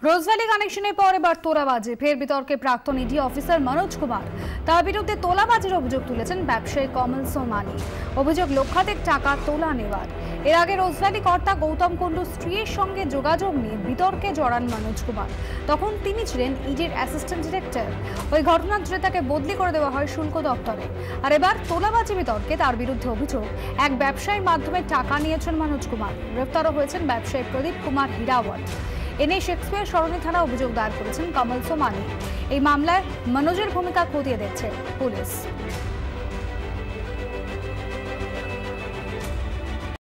Rose Valley কানেকশনের পর এবার তোলাবাজি, ফের বিতর্কে প্রাক্তন ইডি অফিসার মনোজ কুমার। তার বিরুদ্ধে তোলাবাজির অভিযোগ তুলেছেন ব্যবসায়ী কমল সোমানি। অভিযোগ লক্ষাধিক টাকা তোলা নেওয়ার। এর আগে রোজভ্যালি কর্তা গৌতম কুণ্ডুর স্ত্রীর সঙ্গে যোগাযোগ নিয়ে বিতর্কে জড়ান মনোজ কুমার। তখন তিনি ছিলেন ইডির অ্যাসিস্ট্যান্ট ডিরেক্টর। ওই ঘটনার জেরে তাকে বদলি করে দেওয়া হয় শুল্ক দপ্তরে। আর এবার তোলাবাজি বিতর্কে তার বিরুদ্ধে অভিযোগ, এক ব্যবসায়ীর মাধ্যমে টাকা নিয়েছেন মনোজ কুমার। গ্রেফতারও হয়েছেন ব্যবসায়ী প্রদীপ কুমার হিরাওয়াত। এনে শেক্সপিয়ার সরণি থানা অভিযোগ দায়ের করেছেন কমল সোমানি। এই মামলায় মনোজের ভূমিকা খতিয়ে দেখছে পুলিশ।